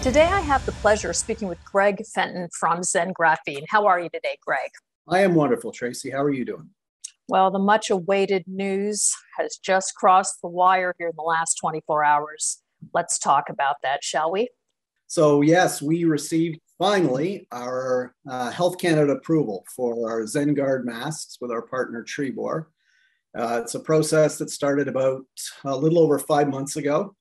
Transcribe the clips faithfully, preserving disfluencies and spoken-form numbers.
Today, I have the pleasure of speaking with Greg Fenton from ZEN Graphene. How are you today, Greg? I am wonderful, Tracy. How are you doing? Well, the much awaited news has just crossed the wire here in the last twenty-four hours. Let's talk about that, shall we? So yes, we received finally our uh, Health Canada approval for our ZENGuard masks with our partner Trebor. Uh, it's a process that started about a little over five months ago.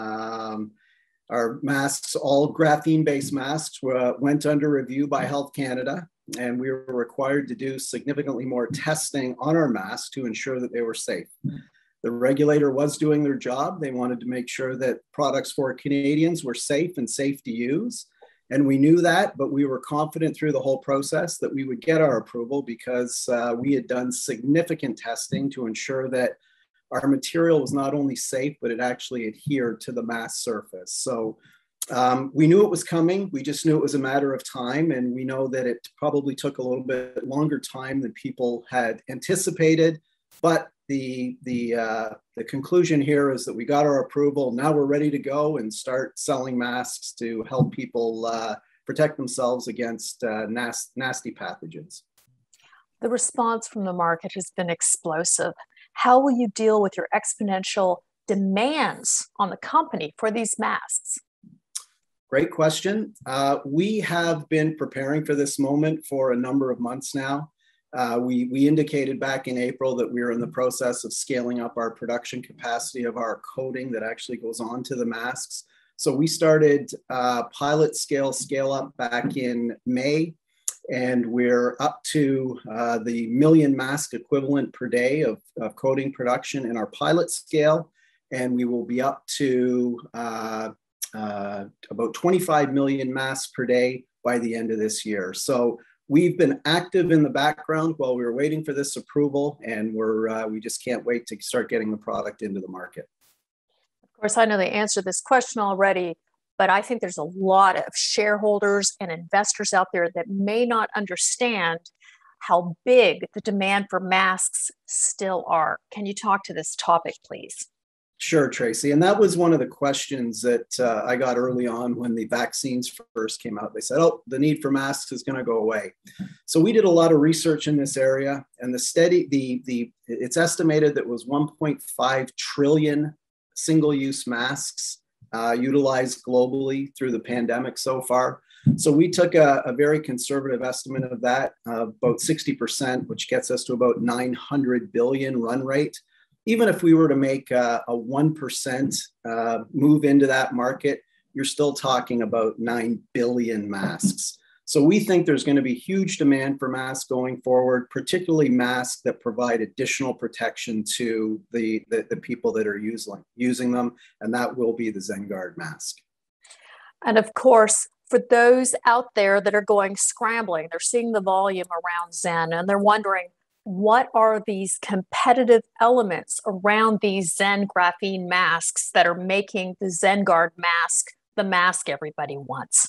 Um, our masks, all graphene-based masks, uh, went under review by Health Canada, and we were required to do significantly more testing on our masks to ensure that they were safe. The regulator was doing their job. They wanted to make sure that products for Canadians were safe and safe to use. And we knew that, but we were confident through the whole process that we would get our approval because uh, we had done significant testing to ensure that our material was not only safe, but it actually adhered to the mask surface. So um, we knew it was coming. We just knew it was a matter of time. And we know that it probably took a little bit longer time than people had anticipated. But the, the, uh, the conclusion here is that we got our approval. Now we're ready to go and start selling masks to help people uh, protect themselves against uh, nas nasty pathogens. The response from the market has been explosive. How will you deal with your exponential demands on the company for these masks? Great question. Uh, we have been preparing for this moment for a number of months now. Uh, we, we indicated back in April that we were in the process of scaling up our production capacity of our coating that actually goes on to the masks. So we started uh, pilot scale scale up back in May, and we're up to uh, the million mask equivalent per day of, of coating production in our pilot scale. And we will be up to uh, uh, about twenty-five million masks per day by the end of this year. So we've been active in the background while we were waiting for this approval, and we're, uh, we just can't wait to start getting the product into the market. Of course, I know the answer to this question already, but I think there's a lot of shareholders and investors out there that may not understand how big the demand for masks still are. Can you talk to this topic, please? Sure, Tracy. And that was one of the questions that uh, I got early on when the vaccines first came out. They said, oh, the need for masks is going to go away. So we did a lot of research in this area, and the steady, the, the, it's estimated that was one point five trillion single-use masks uh, utilized globally through the pandemic so far. So we took a, a very conservative estimate of that, uh, about sixty percent, which gets us to about nine hundred billion run rate. Even if we were to make a, a one percent uh, move into that market, you're still talking about nine billion masks. So we think there's going to be huge demand for masks going forward, particularly masks that provide additional protection to the, the, the people that are using, using them, and that will be the ZENGuard mask. And of course, for those out there that are going scrambling, they're seeing the volume around ZEN, and they're wondering, what are these competitive elements around these ZEN Graphene masks that are making the ZENGuard mask the mask everybody wants?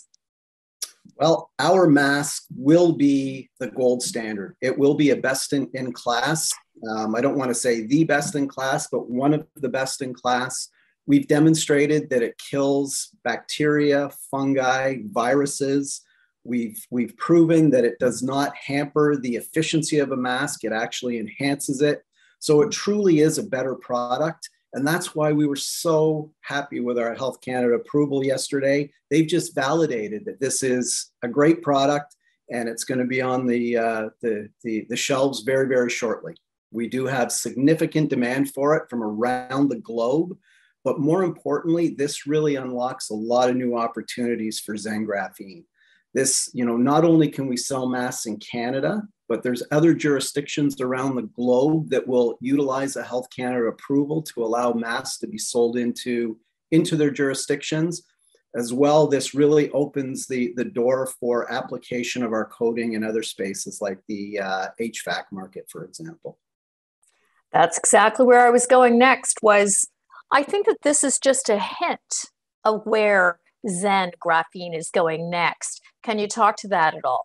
Well, our mask will be the gold standard. It will be a best in, in class. Um, I don't want to say the best in class, but one of the best in class. We've demonstrated that it kills bacteria, fungi, viruses. We've, we've proven that it does not hamper the efficiency of a mask. It actually enhances it. So it truly is a better product. And that's why we were so happy with our Health Canada approval yesterday. They've just validated that this is a great product, and it's going to be on the, uh, the, the, the shelves very, very shortly. We do have significant demand for it from around the globe. But more importantly, this really unlocks a lot of new opportunities for ZEN Graphene. This, you know, not only can we sell masks in Canada, but there's other jurisdictions around the globe that will utilize a Health Canada approval to allow masks to be sold into, into their jurisdictions. As well, this really opens the, the door for application of our coating in other spaces like the uh, H V A C market, for example. That's exactly where I was going next. Was I think that this is just a hint of where ZEN Graphene is going next. Can you talk to that at all?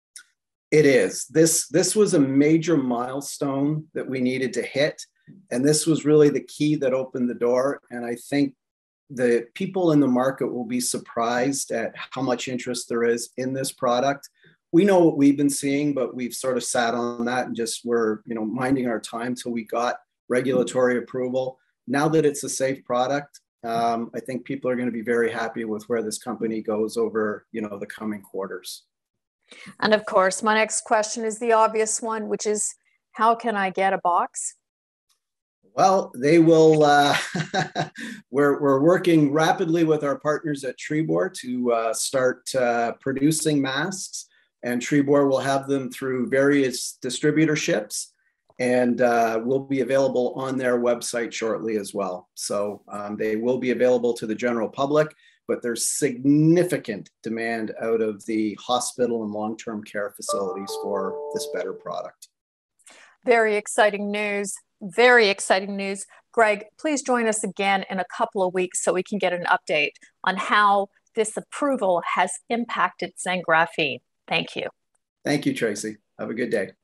It is. This, this was a major milestone that we needed to hit. And this was really the key that opened the door. And I think the people in the market will be surprised at how much interest there is in this product. We know what we've been seeing, but we've sort of sat on that and just were, you know, minding our time till we got regulatory approval. Now that it's a safe product, um, I think people are going to be very happy with where this company goes over, you know, the coming quarters. And of course, my next question is the obvious one, which is, how can I get a box? Well, they will, uh, we're, we're working rapidly with our partners at Trebor to uh, start uh, producing masks, and Trebor will have them through various distributorships, and uh, will be available on their website shortly as well. So um, they will be available to the general public, but there's significant demand out of the hospital and long-term care facilities for this better product. Very exciting news. Very exciting news. Greg, please join us again in a couple of weeks so we can get an update on how this approval has impacted ZEN Graphene. Thank you. Thank you, Tracy. Have a good day.